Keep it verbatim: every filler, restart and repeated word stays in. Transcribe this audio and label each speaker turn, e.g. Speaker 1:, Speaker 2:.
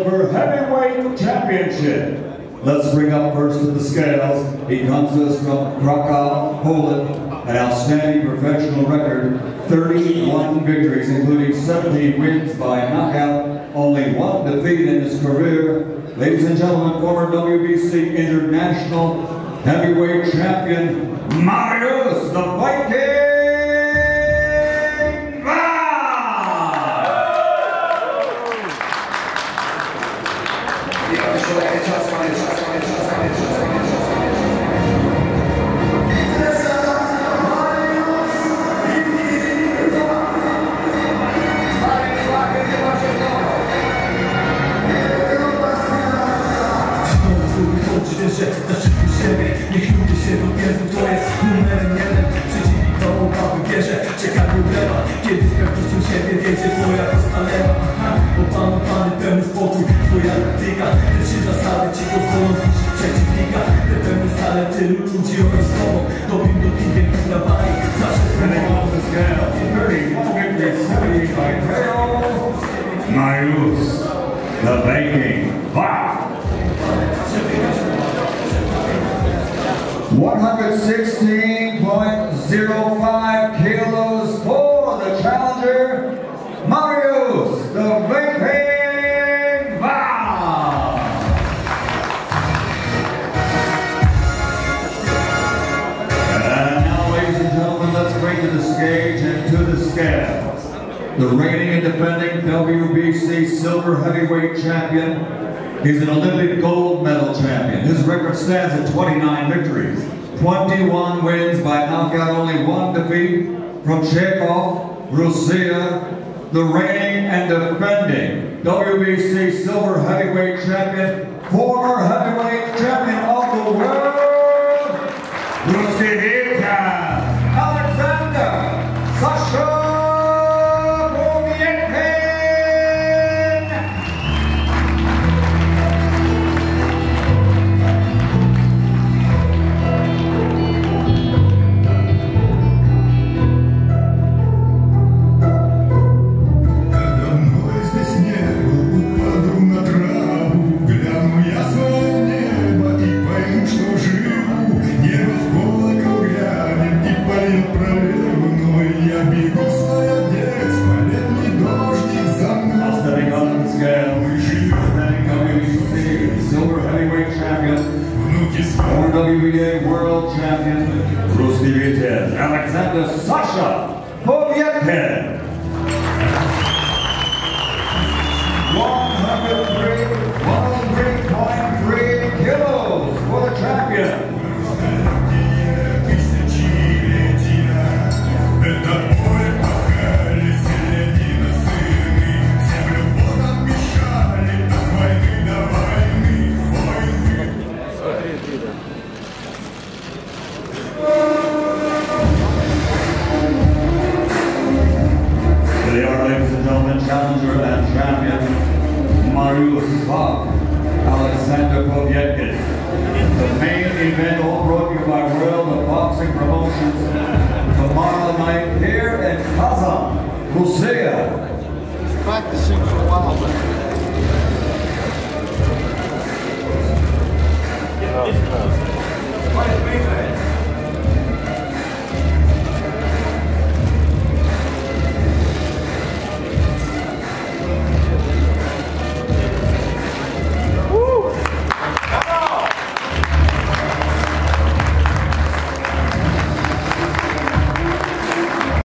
Speaker 1: For heavyweight championship. Let's bring up first to the scales. He comes to us from Krakow, Poland. An outstanding professional record, thirty-one victories, including seventeen wins by knockout, only one defeat in his career. Ladies and gentlemen, former W B C International Heavyweight Champion, Mariusz the Viking
Speaker 2: Za szybko siebie, niech ludzie się dowiedzą, to jest numerem jeden. Przeciwnik to obawy bierze, czeka problema. Kiedy z pewnością siebie wiecie, twoja prosta lewa. Opanowany, pełny spokój, twoja taktyka. Te trzy zasady ci pozwolą zniszczyć przeciwnika. Te pełne stale tylu ludzi oraz sobą. Dobrym dopingiem wydawali, zawsze
Speaker 1: on the scale, thirty-one victories, seventy by K O. Mariusz the Viking Wach. one hundred sixteen point zero five kilos for the challenger, Mariusz the Viking Wach. And now, ladies and gentlemen, let's bring to the stage and to the scales the reigning and defending W B C Silver Heavyweight Champion. He's an Olympic gold medal champion. His record stands at twenty-nine victories, twenty-one wins by knockout, only one defeat. From Chekhov, Russia, the reigning and defending W B C Silver Heavyweight Champion, former heavyweight champion of the world, Povetkin, Alexander Sasha. Former W B A World Champion, Alexander Sasha Povetkin. one hundred three point three kilos for the champion. They are, ladies and gentlemen, challenger and champion, Mariusz Wach, Alexander Povetkin. The main event, all brought to you by World of Boxing Promotions, tomorrow night here in Kazan, Russia.
Speaker 3: Practicing for a while, but